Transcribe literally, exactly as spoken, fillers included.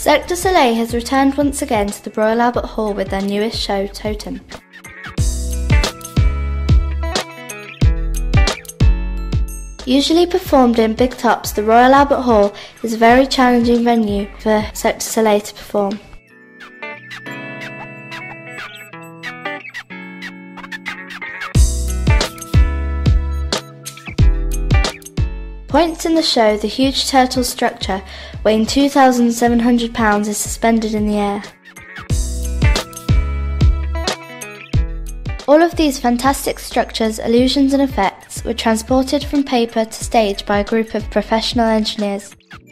Cirque Du Soleil has returned once again to the Royal Albert Hall with their newest show, Totem. Usually performed in big tops, the Royal Albert Hall is a very challenging venue for Cirque Du Soleil to perform. Points in the show, the huge turtle structure, weighing two thousand seven hundred pounds, is suspended in the air. All of these fantastic structures, illusions and effects were transported from paper to stage by a group of professional engineers.